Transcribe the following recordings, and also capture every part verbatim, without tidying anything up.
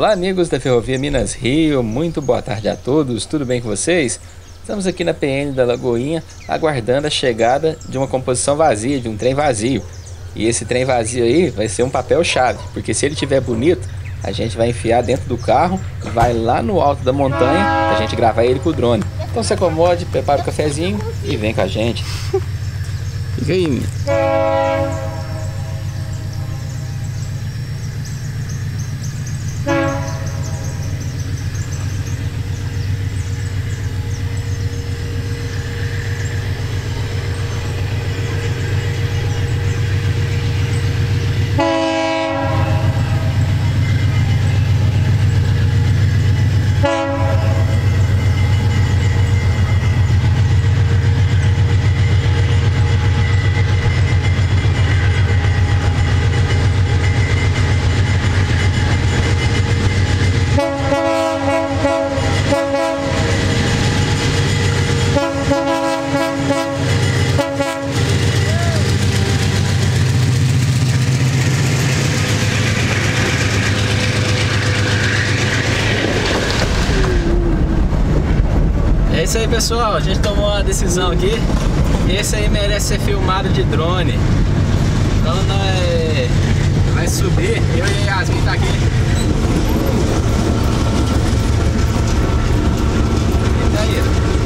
Olá amigos da Ferrovia Minas Rio, muito boa tarde a todos, tudo bem com vocês? Estamos aqui na P N da Lagoinha, aguardando a chegada de uma composição vazia, de um trem vazio. E esse trem vazio aí vai ser um papel chave, porque se ele estiver bonito, a gente vai enfiar dentro do carro, vai lá no alto da montanha, pra gente gravar ele com o drone. Então se acomode, prepara o cafezinho e vem com a gente. Fica aí, menino. É isso aí, pessoal, a gente tomou uma decisão aqui. Esse aí merece ser filmado de drone. Então nós vai subir, eu e a Yasmin tá aqui. E daí?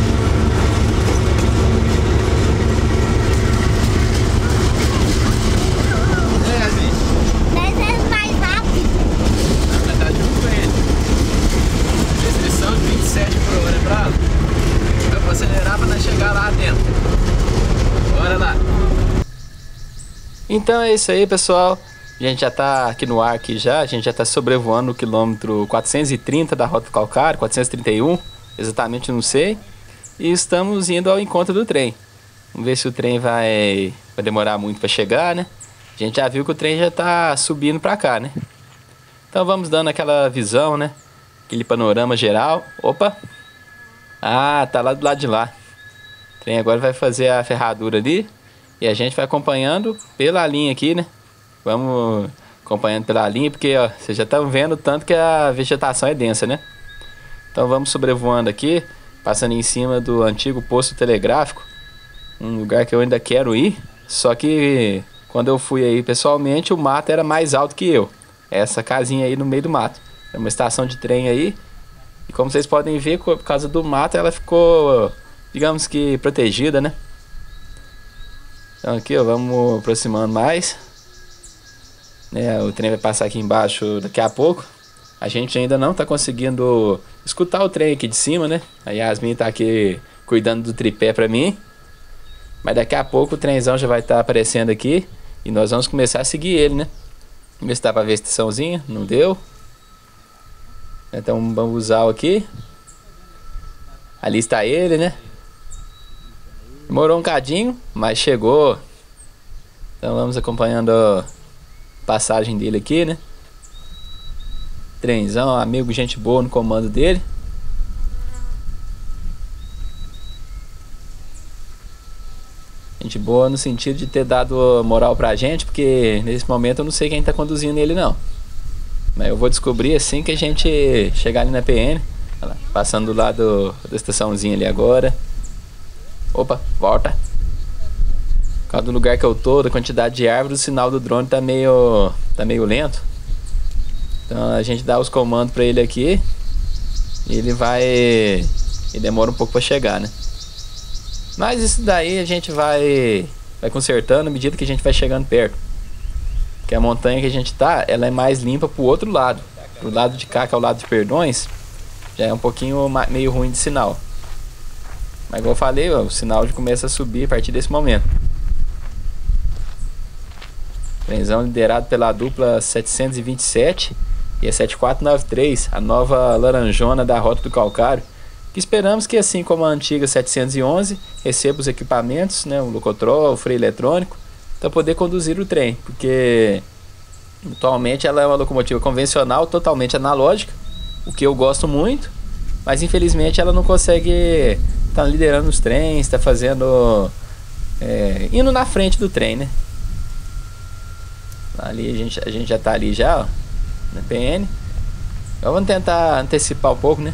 E aí, Yasmin? dez vezes mais rápido. Vai estar junto com ele. Restrição de vinte e sete por hora, lembrado? Eu vou acelerar para nós chegar lá dentro. Bora lá. Então é isso aí, pessoal. A gente já tá aqui no ar aqui já. A gente já tá sobrevoando o quilômetro quatrocentos e trinta da Rota do Calcário, quatrocentos e trinta e um, exatamente não sei. E estamos indo ao encontro do trem. Vamos ver se o trem vai, vai demorar muito para chegar, né? A gente já viu que o trem já tá subindo para cá, né? Então vamos dando aquela visão, né? Aquele panorama geral. Opa! Ah, tá lá do lado de lá. O trem agora vai fazer a ferradura ali. E a gente vai acompanhando pela linha aqui, né? Vamos acompanhando pela linha, porque ó, vocês já estão vendo o tanto que a vegetação é densa, né? Então vamos sobrevoando aqui, passando em cima do antigo posto telegráfico. Um lugar que eu ainda quero ir. Só que quando eu fui aí pessoalmente, o mato era mais alto que eu. Essa casinha aí no meio do mato. É uma estação de trem aí. E como vocês podem ver, por causa do mato, ela ficou, digamos que, protegida, né? Então aqui, ó, vamos aproximando mais. Né, o trem vai passar aqui embaixo daqui a pouco. A gente ainda não tá conseguindo escutar o trem aqui de cima, né? A Yasmin tá aqui cuidando do tripé pra mim. Mas daqui a pouco o trenzão já vai estar aparecendo aqui. E nós vamos começar a seguir ele, né? Vamos ver se dá pra ver a estaçãozinha. Não deu. Então um bambuzal aqui. Ali está ele, né? Demorou um cadinho, mas chegou. Então vamos acompanhando a passagem dele aqui, né? Trenzão, amigo, gente boa no comando dele. Gente boa no sentido de ter dado moral pra gente, porque nesse momento eu não sei quem tá conduzindo ele não. Mas eu vou descobrir assim que a gente chegar ali na P N. Olha lá, passando do lado da estaçãozinha ali agora. Opa, volta. Por causa do lugar que eu tô, da quantidade de árvores, o sinal do drone tá meio, tá meio lento. Então a gente dá os comandos pra ele aqui. E ele vai... Ele demora um pouco pra chegar, né? Mas isso daí a gente vai, vai consertando à medida que a gente vai chegando perto. Que a montanha que a gente tá, ela é mais limpa pro outro lado. Pro lado de cá, que é o lado de Perdões, já é um pouquinho meio ruim de sinal. Mas igual eu falei, ó, o sinal já começa a subir a partir desse momento. Trenzão liderado pela dupla setecentos e vinte e sete e a sete quatro nove três, a nova laranjona da Rota do Calcário. Que esperamos que, assim como a antiga setecentos e onze, receba os equipamentos, né, o locotrol, o freio eletrônico, para poder conduzir o trem, porque atualmente ela é uma locomotiva convencional, totalmente analógica, o que eu gosto muito, mas infelizmente ela não consegue estar tá liderando os trens, está fazendo, é, indo na frente do trem, né? Ali a gente, a gente já está ali já, ó, na P N. Então vamos tentar antecipar um pouco, né?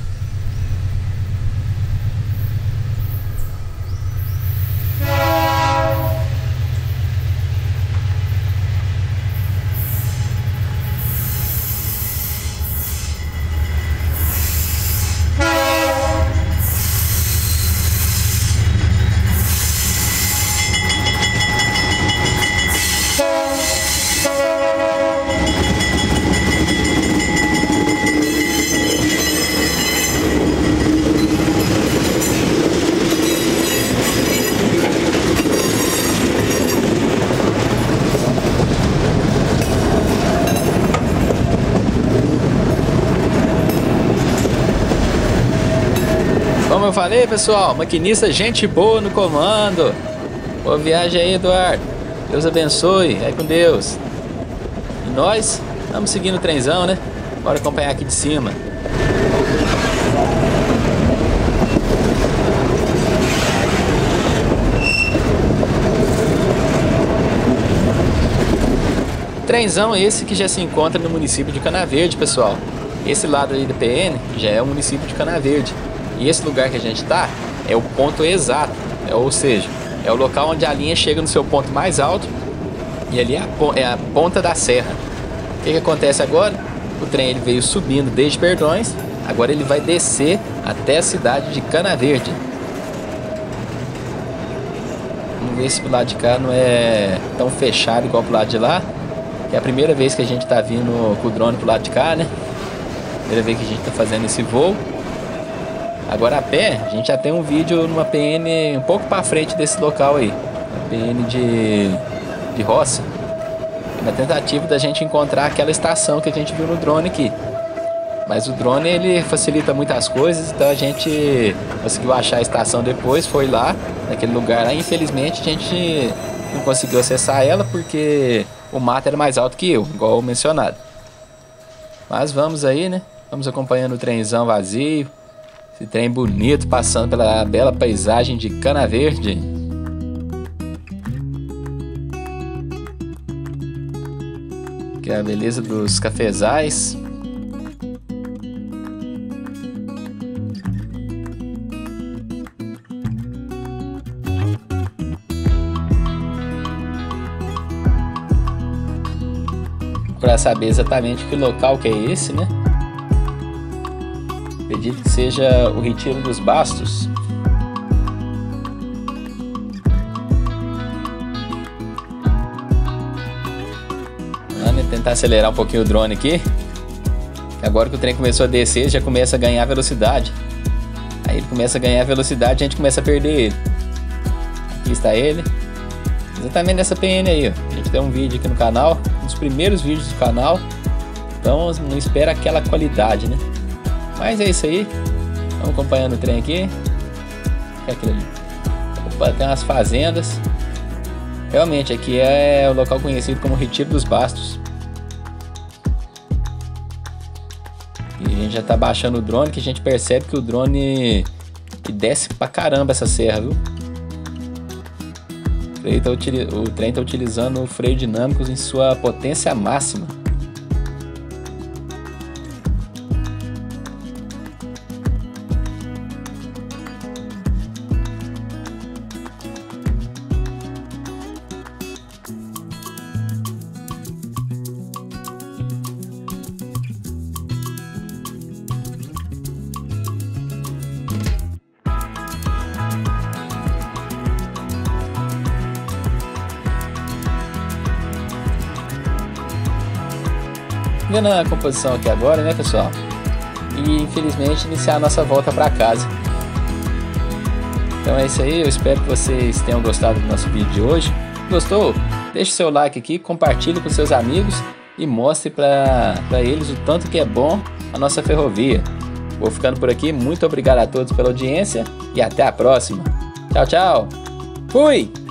Como eu falei, pessoal, maquinista gente boa no comando. Boa viagem aí, Eduardo. Deus abençoe, vai com Deus. E nós estamos seguindo o trenzão, né? Bora acompanhar aqui de cima. Trenzão esse que já se encontra no município de Cana Verde, pessoal. Esse lado aí da P N já é o município de Cana Verde. E esse lugar que a gente está é o ponto exato, é, ou seja, é o local onde a linha chega no seu ponto mais alto e ali é a, é a ponta da serra. O que, que acontece agora? O trem ele veio subindo desde Perdões, agora ele vai descer até a cidade de Cana Verde. Vamos ver se pro lado de cá não é tão fechado igual pro lado de lá, que é a primeira vez que a gente está vindo com o drone pro lado de cá, né? Primeira vez que a gente está fazendo esse voo. Agora a pé, a gente já tem um vídeo numa P N um pouco para frente desse local aí, uma P N de, de roça, na tentativa da gente encontrar aquela estação que a gente viu no drone aqui. Mas o drone ele facilita muitas coisas, então a gente conseguiu achar a estação depois, foi lá, naquele lugar lá. Infelizmente a gente não conseguiu acessar ela porque o mato era mais alto que eu, igual mencionado. Mas vamos aí, né? Vamos acompanhando o trenzão vazio. Esse trem bonito passando pela bela paisagem de Cana Verde. Que é a beleza dos cafezais. Para saber exatamente que local que é esse, né? Acredito que seja o Retiro dos Bastos. Vamos tentar acelerar um pouquinho o drone aqui. Agora que o trem começou a descer, já começa a ganhar velocidade. Aí ele começa a ganhar velocidade e a gente começa a perder ele. Aqui está ele. Exatamente nessa P N aí, ó. A gente tem um vídeo aqui no canal, um dos primeiros vídeos do canal. Então não espera aquela qualidade, né? Mas é isso aí. Vamos acompanhando o trem aqui. O que é aquilo ali? Opa, tem umas fazendas. Realmente aqui é o local conhecido como Retiro dos Bastos. E a gente já tá baixando o drone, que a gente percebe que o drone que desce pra caramba essa serra, viu? O trem tá, o trem tá utilizando o freio dinâmico em sua potência máxima. Vendo a composição aqui agora, né, pessoal? E infelizmente iniciar a nossa volta para casa. Então é isso aí, eu espero que vocês tenham gostado do nosso vídeo de hoje. Gostou? Deixe seu like aqui, compartilhe com seus amigos e mostre para eles o tanto que é bom a nossa ferrovia. Vou ficando por aqui, muito obrigado a todos pela audiência e até a próxima. Tchau, tchau! Fui!